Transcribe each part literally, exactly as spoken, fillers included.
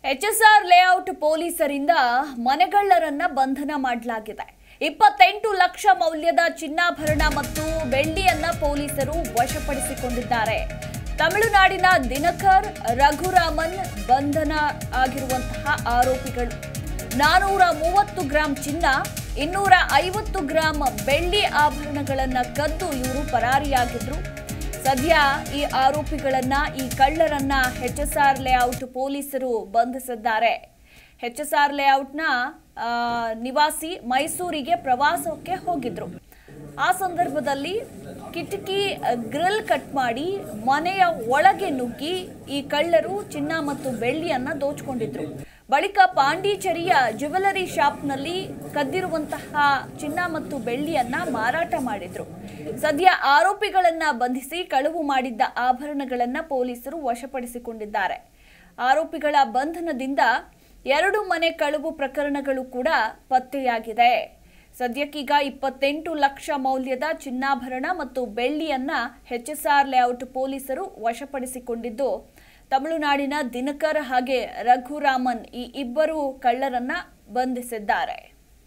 HSR layout ಪೊಲೀಸರಿಂದ ಮನೆಗಳ್ಳರನ್ನ ಬಂಧನ ಮಾಡಲಾಗಿದೆ. ಇಪ್ಪತ್ತೆಂಟು ಲಕ್ಷ ಮೌಲ್ಯದ ಚಿನ್ನಾಭರಣ ಮತ್ತು ಬೆಳ್ಳಿಯನ್ನ ಪೊಲೀಸರು ವಶಪಡಿಸಿಕೊಂಡಿದ್ದಾರೆ. ತಮಿಳುನಾಡಿನ ದಿನಕರ್, ರಘುರಾಮನ್ ಬಂಧನ ಆಗಿರುವಂತಹ ಆರೋಪಿಗಳು ನಾನೂರ ಮೂವತ್ತು ಗ್ರಾಂ ಚಿನ್ನ, ಇನ್ನೂರ ಐವತ್ತು ಗ್ರಾಂ ಬೆಳ್ಳಿ ಆಭರಣಗಳನ್ನ ಕದ್ದು ಇವರು ಪರಾರಿಯಾಗಿದ್ರು. ಸದ್ಯ ಈ ಆರೋಪಿಗಳನ್ನ ಈ ಕಳ್ಳರನ್ನ ಎಚ್ಎಸ್ಆರ್ ಲೇಔಟ್ ಪೊಲೀಸರು ಬಂಧಿಸಿದ್ದಾರೆ. ಎಚ್ಎಸ್ಆರ್ ಲೇಔಟ್ನ ನಿವಾಸಿ ಮೈಸೂರಿಗೆ ಪ್ರವಾಸಕ್ಕೆ ಹೋಗಿದ್ರು. ಆ ಸಂದರ್ಭದಲ್ಲಿ ಕಿಟಕಿ ಗ್ರಿಲ್ ಕಟ್ ಮಾಡಿ ಮನೆಯ ಒಳಗೆ ನುಗ್ಗಿ ಈ ಕಳ್ಳರು ಚಿನ್ನ ಮತ್ತು ಬೆಳ್ಳಿಯನ್ನ ದೋಚಿಕೊಂಡಿದ್ರು. ಬಳಿಕ ಪಾಂಡಿಚೇರಿಯ ಜ್ಯುವೆಲರಿ ಶಾಪ್ನಲ್ಲಿ ಕದ್ದಿರುವಂತಹ ಚಿನ್ನ ಮತ್ತು ಬೆಳ್ಳಿಯನ್ನ ಮಾರಾಟ ಮಾಡಿದ್ರು. ಸದ್ಯ ಆರೋಪಿಗಳನ್ನ ಬಂಧಿಸಿ ಕಳವು ಮಾಡಿದ್ದ ಆಭರಣಗಳನ್ನ ಪೊಲೀಸರು ವಶಪಡಿಸಿಕೊಂಡಿದ್ದಾರೆ. ಆರೋಪಿಗಳ ಬಂಧನದಿಂದ ಎರಡು ಮನೆ ಕಳವು ಪ್ರಕರಣಗಳು ಕೂಡ ಪತ್ತೆಯಾಗಿದೆ. ಸದ್ಯಕ್ಕೀಗ ಇಪ್ಪತ್ತೆಂಟು ಲಕ್ಷ ಮೌಲ್ಯದ ಚಿನ್ನಾಭರಣ ಮತ್ತು ಬೆಳ್ಳಿಯನ್ನ ಎಚ್ಎಸ್ಆರ್ ಲೇಔಟ್ ಪೊಲೀಸರು ವಶಪಡಿಸಿಕೊಂಡಿದ್ದು, ತಮಿಳುನಾಡಿನ ದಿನಕರ್ ಹಾಗೆ ರಘುರಾಮನ್ ಈ ಇಬ್ಬರು ಕಳ್ಳರನ್ನ ಬಂಧಿಸಿದ್ದಾರೆ.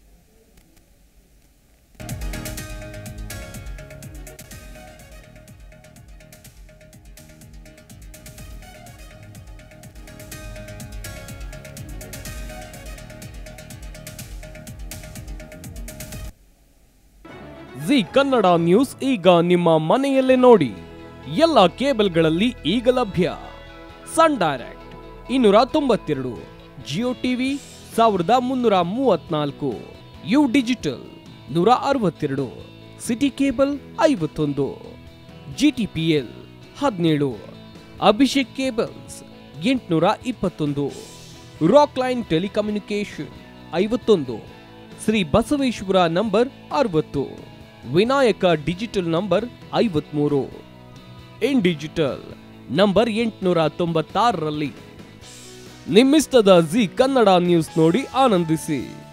ಜಿ ಕನ್ನಡ ನ್ಯೂಸ್ ಈಗ ನಿಮ್ಮ ಮನೆಯಲ್ಲೇ ನೋಡಿ. ಎಲ್ಲ ಕೇಬಲ್ಗಳಲ್ಲಿ ಈಗ ಲಭ್ಯ. ಸನ್ ಡೈರೆಕ್ಟ್ ಇನ್ನೂರ ತೊಂಬತ್ತೆರಡು, ಜಿಯೋ ಟಿವಿ ಸಾವಿರದ ಮುನ್ನೂರ ಮೂವತ್ನಾಲ್ಕು, ಯು ಡಿಜಿಟಲ್ ನೂರ ಅರವತ್ತೆರಡು, ಸಿಟಿ ಕೇಬಲ್ ಐವತ್ತೊಂದು, ಜಿಟಿಪಿಎಲ್ ಹದಿನೇಳು, ಅಭಿಷೇಕ್ ಕೇಬಲ್ಸ್ ಎಂಟುನೂರ ಇಪ್ಪತ್ತೊಂದು, ರಾಕ್ ಲೈನ್ ಟೆಲಿಕಮ್ಯುನಿಕೇಶನ್ ಐವತ್ತೊಂದು, ಶ್ರೀ ಬಸವೇಶ್ವರ ನಂಬರ್ ಅರವತ್ತು, ವಿನಾಯಕ ಡಿಜಿಟಲ್ ನಂಬರ್ ಐವತ್ಮೂರು, ಇನ್ ಡಿಜಿಟಲ್ ನಂಬರ್ ಎಂಟುನೂರ ತೊಂಬತ್ತಾರರಲ್ಲಿ. ನಿಮ್ಮಿಸ್ತದ ಜಿ ಕನ್ನಡ ನ್ಯೂಸ್ ನೋಡಿ ಆನಂದಿಸಿ.